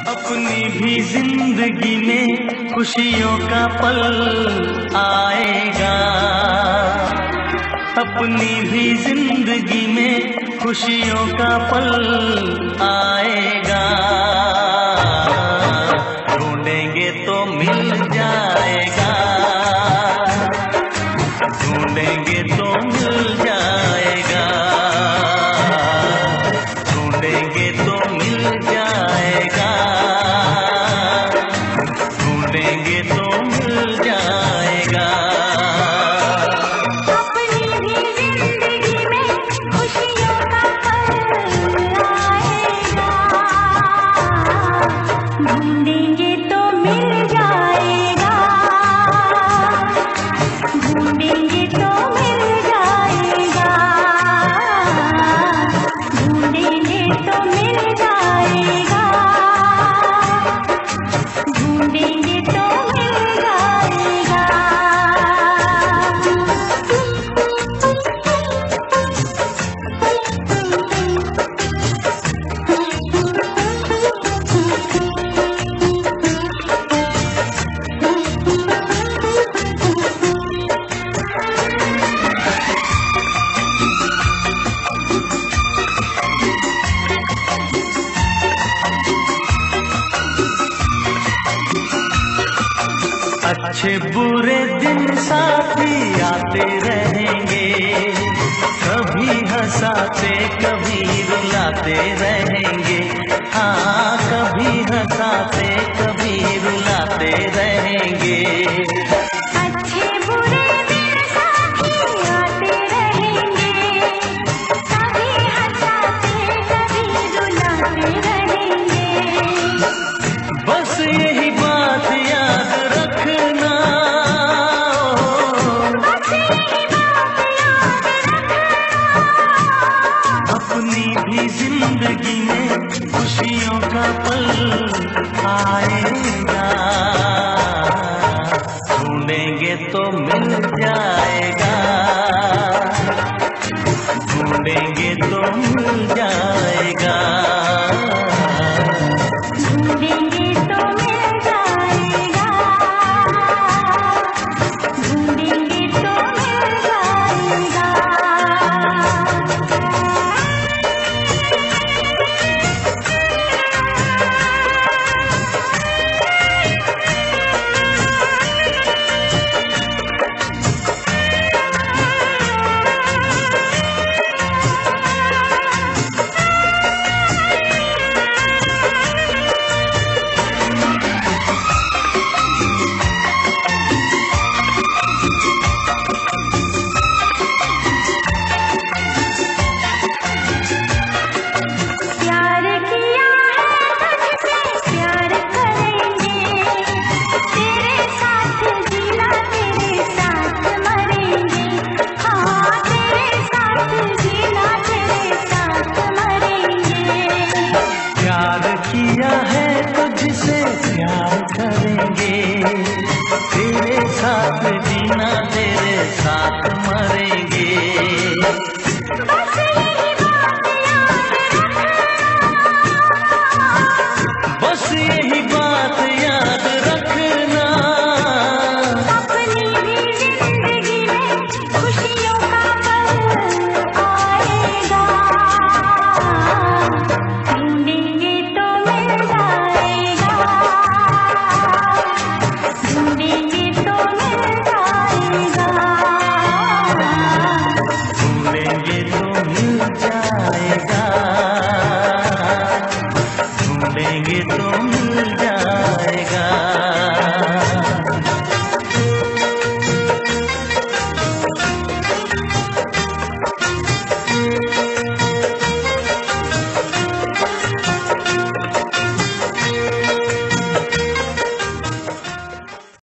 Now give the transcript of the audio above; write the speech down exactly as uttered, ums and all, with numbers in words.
अपनी भी जिंदगी में खुशियों का पल आएगा, अपनी भी जिंदगी में खुशियों का पल आएगा। ढूंढेंगे तो मिल जाएगा, ढूंढेंगे तो मिल जाएगा, ढूंढेंगे तो मिल जाएगा, ढूंढेंगे तो मिल जाएगा। अपनी भी जिंदगी में खुशियों का पल आएगा, ढूंढेंगे तो मिल जाएगा, ढूंढेंगे तो मिल जाएगा, ढूंढेंगे तो मिल जाएगा, ढूंढेंगे तो मिल जाएगा। अच्छे बुरे दिन साथी आते रहेंगे, कभी हंसाते कभी रुलाते रहेंगे। हाँ, कभी हंसाते कभी रुलाते रहेंगे। अच्छे बुरे दिन साथी आते रहेंगे, कभी हंसाते कभी रुलाते रहेंगे। बस यही बात याद रखना, बस यही बात याद रखना, अपनी भी जिंदगी में खुशियों का पल आएगा। ढूंढेंगे तो मिल जाएगा, ढूंढेंगे तो मिल जाएगा, ढूंढेंगे तो मिल जाएगा, ढूंढेंगे तो मिल जाएगा। प्यार किया है तुझसे प्यार करेंगे, तेरे साथ जीना तेरे साथ मरेंगे। हाँ, तेरे साथ जीना तेरे साथ मरेंगे। प्यार किया है तुझसे प्यार करेंगे, तेरे साथ जीना तेरे साथ मरेंगे।